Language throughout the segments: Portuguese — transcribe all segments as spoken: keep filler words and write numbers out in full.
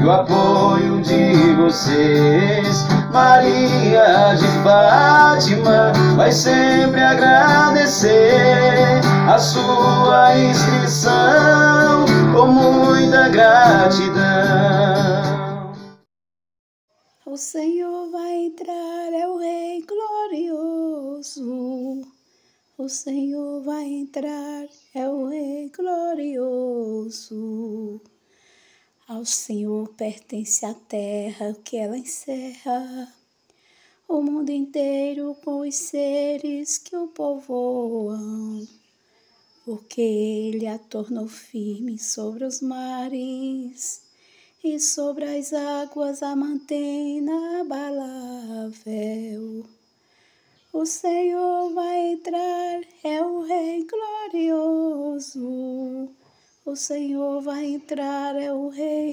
o apoio de vocês. Maria de Fátima vai sempre agradecer a sua inscrição com muita gratidão. O Senhor vai entrar, é o Rei glorioso. O Senhor vai entrar, é o Rei glorioso. Ao Senhor pertence a terra que ela encerra, o mundo inteiro com os seres que o povoam, porque Ele a tornou firme sobre os mares e sobre as águas a mantém inabalável. O Senhor vai entrar, é o Rei glorioso. O Senhor vai entrar, é o Rei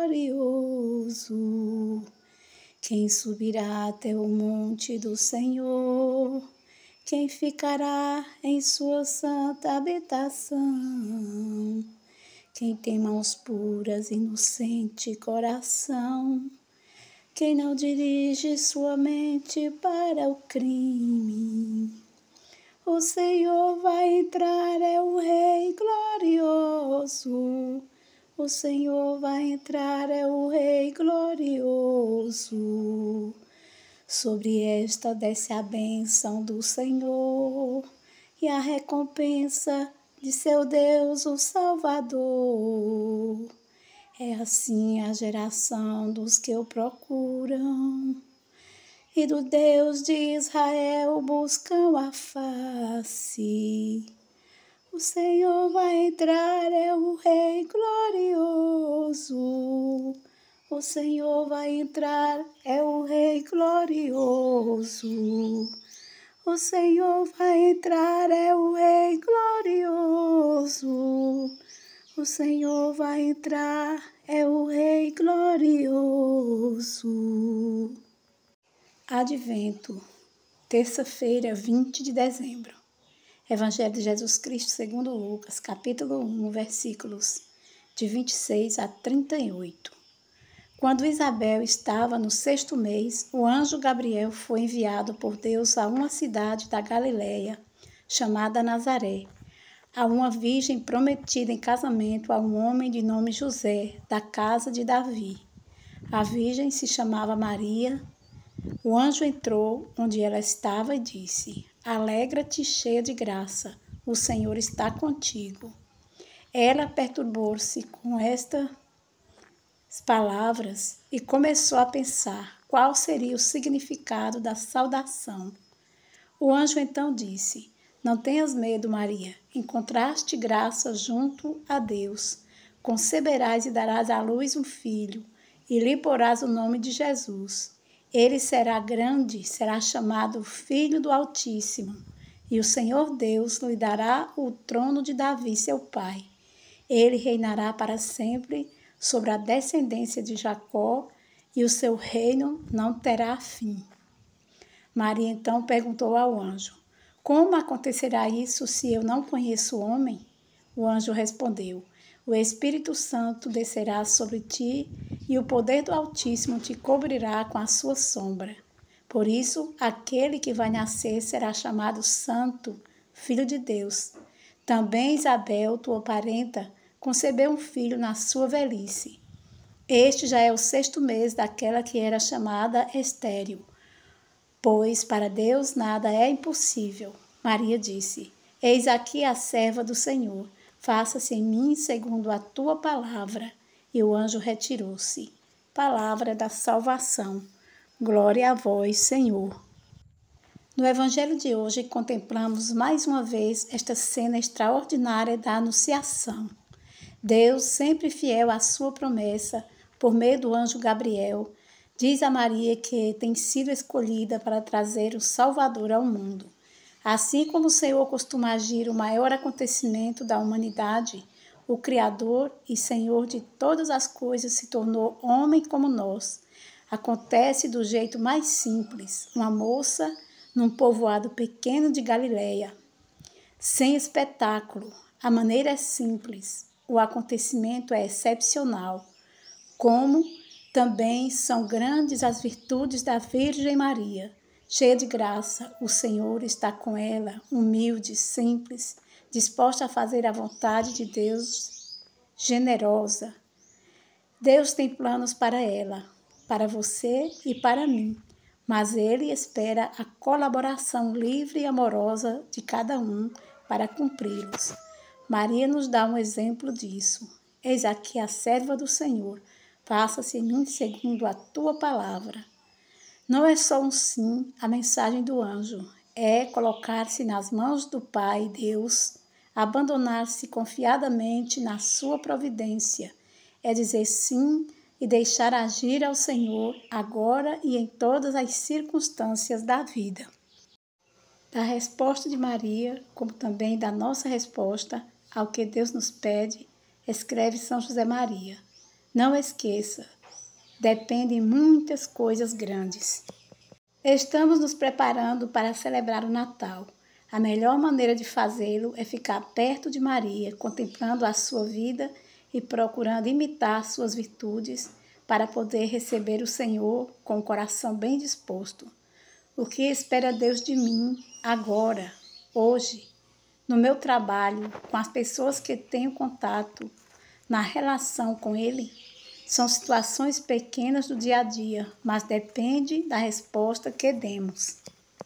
glorioso. Quem subirá até o monte do Senhor? Quem ficará em sua santa habitação? Quem tem mãos puras, inocente coração? Quem não dirige sua mente para o crime? O Senhor vai entrar, é o Rei glorioso. O Senhor vai entrar, é o Rei glorioso. Sobre esta desce a bênção do Senhor e a recompensa de seu Deus, o Salvador. É assim a geração dos que o procuram e do Deus de Israel buscam a face. O Senhor vai entrar, é o Rei glorioso. O Senhor vai entrar, é o Rei glorioso. O Senhor vai entrar, é o Rei glorioso. O Senhor vai entrar, é o Rei glorioso. Advento, terça-feira, vinte de dezembro. Evangelho de Jesus Cristo segundo Lucas, capítulo um, versículos de vinte e seis a trinta e oito. Quando Isabel estava no sexto mês, o anjo Gabriel foi enviado por Deus a uma cidade da Galileia, chamada Nazaré, a uma virgem prometida em casamento a um homem de nome José, da casa de Davi. A virgem se chamava Maria. O anjo entrou onde ela estava e disse: Alegra-te, cheia de graça, o Senhor está contigo. Ela perturbou-se com estas palavras e começou a pensar qual seria o significado da saudação. O anjo então disse: Não tenhas medo, Maria, encontraste graça junto a Deus. Conceberás e darás à luz um filho, e lhe porás o nome de Jesus. Ele será grande, será chamado Filho do Altíssimo, e o Senhor Deus lhe dará o trono de Davi, seu pai. Ele reinará para sempre sobre a descendência de Jacó, e o seu reino não terá fim. Maria então perguntou ao anjo: Como acontecerá isso se eu não conheço o homem? O anjo respondeu: O Espírito Santo descerá sobre ti e o poder do Altíssimo te cobrirá com a sua sombra. Por isso, aquele que vai nascer será chamado Santo, Filho de Deus. Também Isabel, tua parenta, concebeu um filho na sua velhice. Este já é o sexto mês daquela que era chamada estéril, pois para Deus nada é impossível. Maria disse: Eis aqui a serva do Senhor, faça-se em mim segundo a tua palavra. E o anjo retirou-se. Palavra da salvação. Glória a vós, Senhor. No Evangelho de hoje, contemplamos mais uma vez esta cena extraordinária da Anunciação. Deus, sempre fiel à sua promessa, por meio do anjo Gabriel, diz a Maria que tem sido escolhida para trazer o Salvador ao mundo. Assim como o Senhor costuma agir o maior acontecimento da humanidade, o Criador e Senhor de todas as coisas se tornou homem como nós. Acontece do jeito mais simples, uma moça num povoado pequeno de Galileia. Sem espetáculo, a maneira é simples, o acontecimento é excepcional. Como Também são grandes as virtudes da Virgem Maria. Cheia de graça, o Senhor está com ela, humilde, simples, disposta a fazer a vontade de Deus, generosa. Deus tem planos para ela, para você e para mim, mas Ele espera a colaboração livre e amorosa de cada um para cumpri-los. Maria nos dá um exemplo disso. Eis aqui a serva do Senhor, faça-se em mim segundo a tua palavra. Não é só um sim a mensagem do anjo, é colocar-se nas mãos do Pai, Deus, abandonar-se confiadamente na sua providência, é dizer sim e deixar agir ao Senhor agora e em todas as circunstâncias da vida. Da resposta de Maria, como também da nossa resposta ao que Deus nos pede, escreve São José Maria. Não esqueça, dependem muitas coisas grandes. Estamos nos preparando para celebrar o Natal. A melhor maneira de fazê-lo é ficar perto de Maria, contemplando a sua vida e procurando imitar suas virtudes para poder receber o Senhor com o coração bem disposto. O que espera Deus de mim agora, hoje, no meu trabalho, com as pessoas que tenho contato, na relação com Ele? São situações pequenas do dia a dia, mas depende da resposta que demos.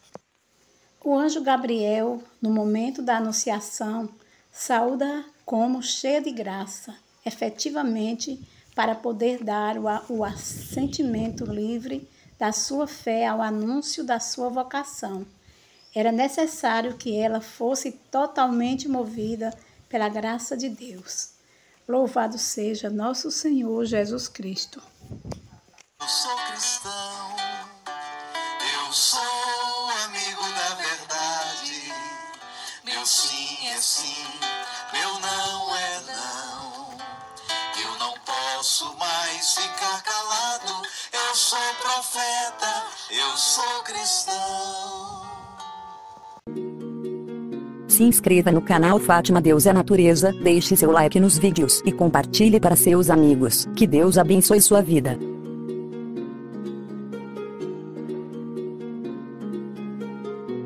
O anjo Gabriel, no momento da anunciação, saúda como cheia de graça, efetivamente para poder dar o, o assentimento livre da sua fé ao anúncio da sua vocação. Era necessário que ela fosse totalmente movida pela graça de Deus. Louvado seja nosso Senhor Jesus Cristo. Eu sou cristão, eu sou amigo da verdade. Meu sim é sim, meu não é não. Eu não posso mais ficar calado. Eu sou profeta, eu sou cristão. Se inscreva no canal Fátima Deus é Natureza, deixe seu like nos vídeos e compartilhe para seus amigos. Que Deus abençoe sua vida.